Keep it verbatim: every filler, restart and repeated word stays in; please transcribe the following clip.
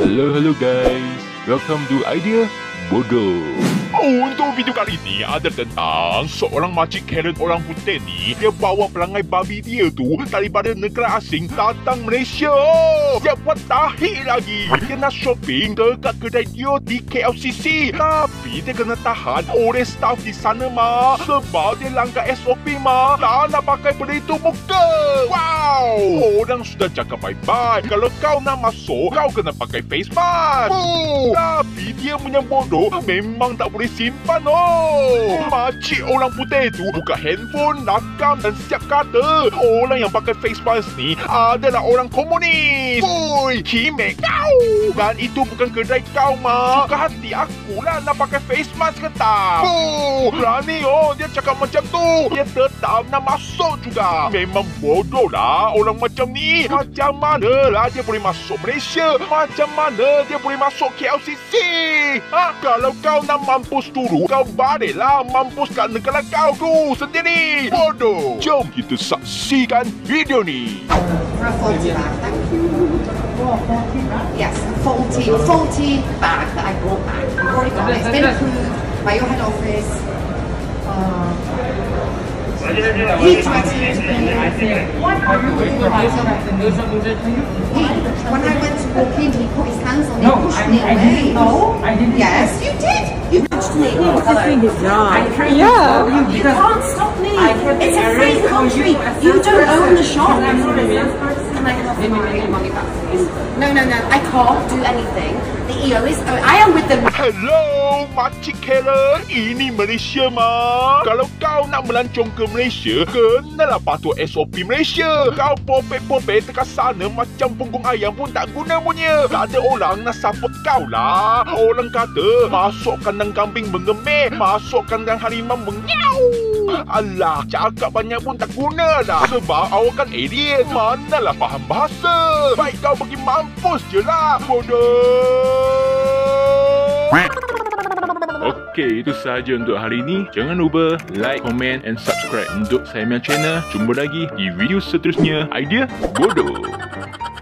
Hello, hello guys. Welcome to Idea Bodoh. Oh, untuk video kali ni ada tentang seorang makcik Karen orang putih ni. Dia bawa perangai babi dia tu daripada negara asing datang Malaysia. Dia buat tahi lagi. Dia nak shopping dekat kedai dia di K L C C. Tapi dia kena tahan oleh staff di sana, ma. Sebab dia langgar S O P, ma. Tak nak pakai pelitup muka. Wow. Orang sudah cakap bye-bye. Kalau kau nak masuk, kau kena pakai face mask. Oh. Tapi dia punya bodoh memang tak boleh simpan, oh. Makcik orang putih tu buka handphone, rakam dan siap kata orang yang pakai face mask ni adalah orang komunis. Oi, kimek kau. Dan itu bukan kedai kau, ma. Suka hati akulah nak pakai face mask ke tak. Oh, berani, oh. Dia cakap macam tu. Dia tetap nak masuk juga. Memang bodoh lah orang macam ni. Macam mana lah dia boleh masuk Malaysia? Macam mana dia boleh masuk K L C C? Ha? Kalau kau nak mampus dulu, kau baliklah mampus kat negara kau tu sendiri. Bodoh. Jom kita saksikan video ni. For a faulty bag, thank you. Yes, a faulty, a faulty bag that I brought back. I've already got it. It's been approved by your head office. Uh, he threatened me. When I went to walk in, he put his hands on me, No, pushed I, me I away. didn't know. I didn't. Yes, you did. You pushed me. I tried Yeah. to stop you You because can't stop me. I kept It's a the free arrest for country. you as You a don't person. own the shop. I'm not a salesperson. Can I have my money back, please? No, no, no. I can't do anything. The E O is. Oh, I am with them. Hello, makcik Karen. Ini Malaysia, ma. Kalau kau nak melancong ke Malaysia, kenalah patuh S O P Malaysia. Kau popek-popek dekat sana macam punggung ayam pun tak guna punya. Tak ada orang nak support kau lah. Orang kata, masuk kandang kambing mengemeh, masuk kandang harimau mengiau. Alah, cakap banyak pun tak guna dah. Sebab awak kan alien. Manalah faham bahasa. Baik kau pergi mampus je lah, bodoh. Okey, itu sahaja untuk hari ini. Jangan lupa like, komen and subscribe untuk saya punya channel. Jumpa lagi di video seterusnya. Idea Bodoh.